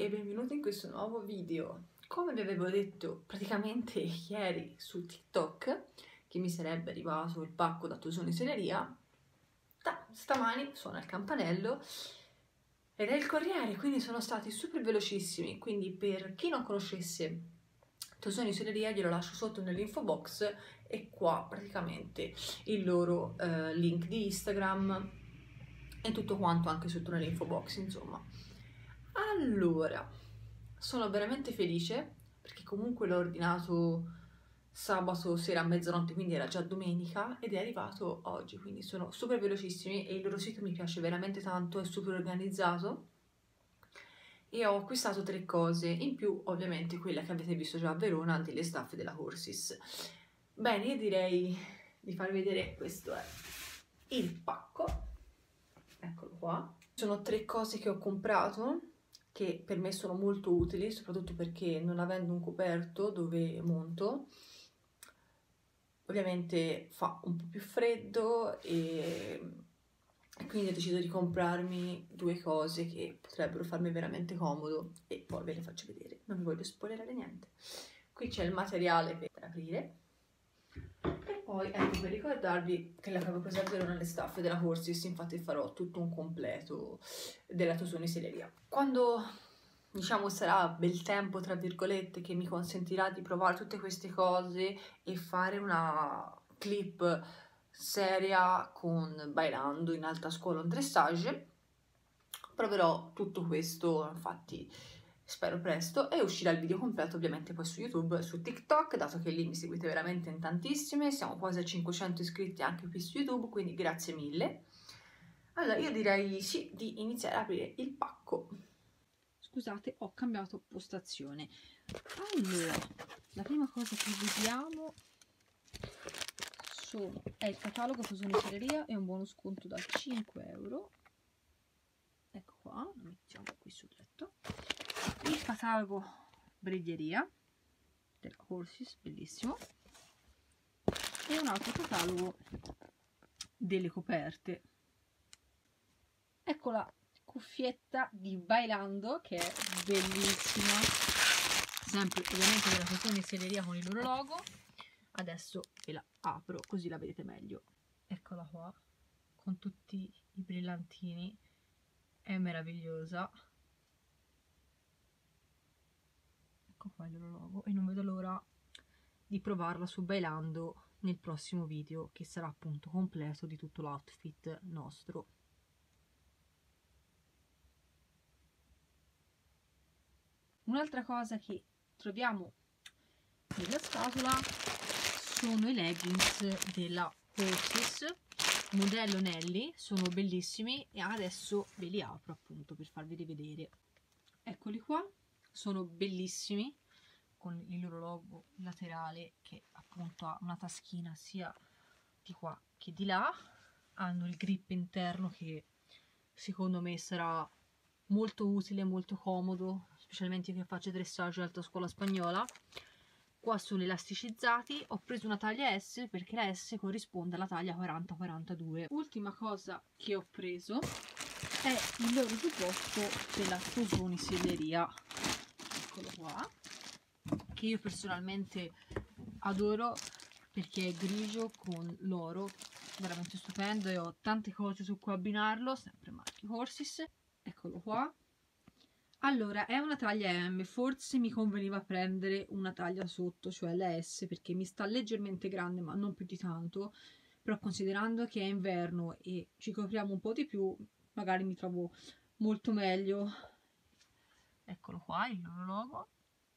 e benvenuti in questo nuovo video. Come vi avevo detto praticamente ieri su TikTok che mi sarebbe arrivato il pacco da Tosoni Selleria, stamani suona il campanello ed è il corriere, quindi sono stati super velocissimi. Quindi per chi non conoscesse Tosoni Selleria glielo lascio sotto nell'info box e qua praticamente il loro link di Instagram e tutto quanto anche sotto nell'info box, insomma. Allora, sono veramente felice perché comunque l'ho ordinato sabato sera a mezzanotte, quindi era già domenica ed è arrivato oggi, quindi sono super velocissimi e il loro sito mi piace veramente tanto, è super organizzato e ho acquistato 3 cose, in più ovviamente quella che avete visto già a Verona delle staffe della Horses. Bene, io direi di farvi vedere, questo è il pacco, eccolo qua. Sono 3 cose che ho comprato che per me sono molto utili, soprattutto perché non avendo un coperto dove monto, ovviamente fa un po' più freddo e quindi ho deciso di comprarmi 2 cose che potrebbero farmi veramente comodo e poi ve le faccio vedere, non vi voglio spoilerare niente. Qui c'è il materiale per aprire e poi ecco, per ricordarvi che l'avevo presa a Verona le staffe della Horses, infatti farò tutto un completo della Tosoni Selleria. Quando diciamo sarà bel tempo, tra virgolette, che mi consentirà di provare tutte queste cose e fare una clip seria con Bailando in alta scuola un dressage, proverò tutto questo, infatti spero presto, e uscirà il video completo ovviamente poi su YouTube e su TikTok, dato che lì mi seguite veramente in tantissime, siamo quasi a 500 iscritti anche qui su YouTube, quindi grazie mille. Allora io direi sì di iniziare a aprire il pacco. Scusate, ho cambiato postazione. Allora, la prima cosa che vediamo è il catalogo Tosoni Selleria e un buono sconto da 5 euro. Ecco qua, lo mettiamo qui sul letto. Il catalogo Briglieria della Horses, bellissimo. E un altro catalogo delle coperte. Ecco la cuffietta di Bailando che è bellissima, sempre ovviamente della Tosoni Selleria con il loro logo. Adesso ve la apro così la vedete meglio. Eccola qua con tutti i brillantini, è meravigliosa. Ecco qua il loro logo e non vedo l'ora di provarla su Bailando nel prossimo video, che sarà appunto completo di tutto l'outfit nostro. Un'altra cosa che troviamo nella scatola sono i leggings della Horses modello Nelly, sono bellissimi e adesso ve li apro appunto per farveli vedere. Eccoli qua, sono bellissimi con il loro logo laterale che appunto ha una taschina sia di qua che di là, hanno il grip interno che secondo me sarà molto utile, molto comodo, specialmente io che faccio dressage alta scuola spagnola. Qua sono elasticizzati, ho preso una taglia S perché la S corrisponde alla taglia 40-42. Ultima cosa che ho preso è il loro giubbotto della Tosoni Selleria, eccolo qua, che io personalmente adoro perché è grigio con l'oro, veramente stupendo e ho tante cose su cui abbinarlo, sempre marchio Horses. Eccolo qua. Allora, è una taglia M, forse mi conveniva prendere una taglia sotto, cioè la S, perché mi sta leggermente grande, ma non più di tanto, però considerando che è inverno e ci copriamo un po' di più, magari mi trovo molto meglio. Eccolo qua, il loro logo.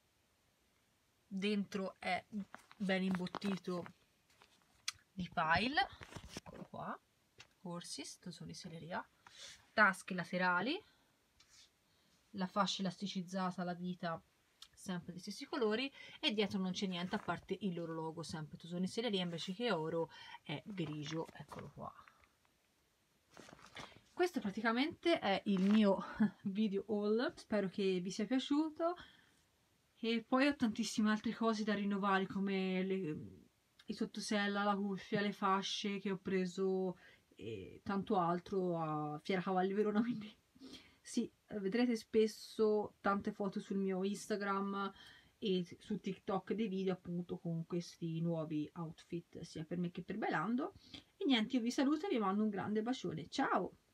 Dentro è ben imbottito di pile, eccolo qua, Horses, Tosoni Selleria, tasche laterali, la fascia elasticizzata alla vita sempre degli stessi colori e dietro non c'è niente a parte il loro logo, sempre Tosoni Selleria, invece che oro è grigio, eccolo qua. Questo praticamente è il mio video haul, spero che vi sia piaciuto e poi ho tantissime altre cose da rinnovare come i sottosella, la cuffia, le fasce che ho preso e tanto altro a Fiera Cavalli Verona, quindi sì, vedrete spesso tante foto sul mio Instagram e su TikTok dei video appunto con questi nuovi outfit sia per me che per Bailando. E niente, io vi saluto e vi mando un grande bacione, ciao!